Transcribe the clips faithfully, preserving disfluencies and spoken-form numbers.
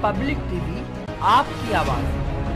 Public TV, आपकी आवाज।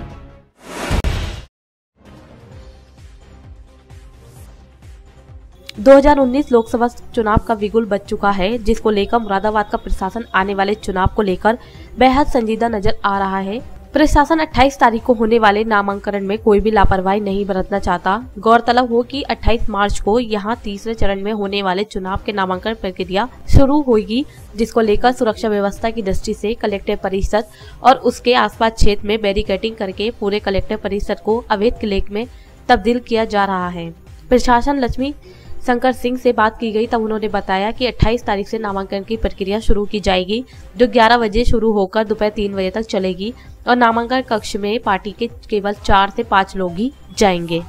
दो हज़ार उन्नीस लोकसभा चुनाव का बिगुल बज चुका है, जिसको लेकर मुरादाबाद का प्रशासन आने वाले चुनाव को लेकर बेहद संजीदा नजर आ रहा है। प्रशासन अट्ठाईस तारीख को होने वाले नामांकन में कोई भी लापरवाही नहीं बरतना चाहता। गौरतलब हो कि अट्ठाईस मार्च को यहां तीसरे चरण में होने वाले चुनाव के नामांकन प्रक्रिया शुरू होगी, जिसको लेकर सुरक्षा व्यवस्था की दृष्टि से कलेक्टर परिषद और उसके आसपास क्षेत्र में बैरिकेडिंग करके पूरे कलेक्टर परिषद को अवैध किले में तब्दील किया जा रहा है। प्रशासन लक्ष्मी शंकर सिंह से बात की गई तब उन्होंने बताया कि अट्ठाईस तारीख से नामांकन की प्रक्रिया शुरू की जाएगी, जो ग्यारह बजे शुरू होकर दोपहर तीन बजे तक चलेगी और नामांकन कक्ष में पार्टी के केवल चार से पाँच लोग ही जाएंगे।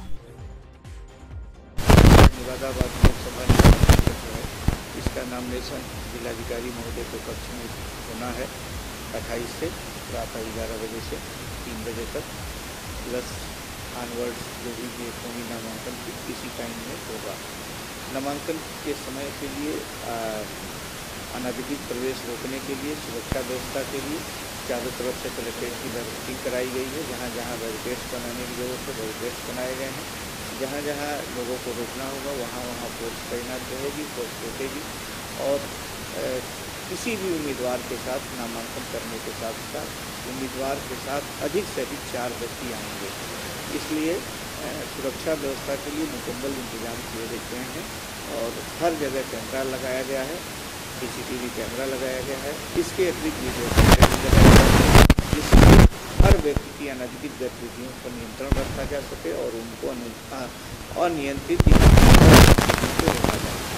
मुरादाबाद लोकसभा निर्वाचन है, इसका नामिनेशन जिलाधिकारी महोदय के कक्ष में होना है अट्ठाईस से प्रातः ग्यारह बजे से तीन बजे तक, प्लस ऑनवर्ड्स जो भी होगी नामांकन की इसी टाइम में होगा। नामांकन के समय के लिए अनधिकृत प्रवेश रोकने के लिए सुरक्षा व्यवस्था के लिए चारों तरफ से कलेक्ट्रेट की बैरिकेडिंग कराई गई है। जहाँ जहाँ बैरिकेड्स बनाने की जरूरत है बैरिकेड्स बनाए गए हैं। जहाँ जहाँ लोगों को रोकना होगा वहाँ वहाँ फोर्स तैनात रहेगी, फोर्स रोकेगी और ए, किसी भी उम्मीदवार के साथ नामांकन करने के साथ साथ उम्मीदवार के साथ अधिक से अधिक चार व्यक्ति आएंगे। इसलिए सुरक्षा व्यवस्था के लिए मुकम्मल इंतजाम किए गए हैं और हर जगह कैमरा लगाया गया है, सीसीटीवी कैमरा लगाया गया है। इसके अतिरिक्त वीडियो कैमरा लगाया गया है, जिससे हर व्यक्ति की अनधिकृत गतिविधियों पर नियंत्रण रखा जा सके और उनको अनियंत्रित रोका जाए।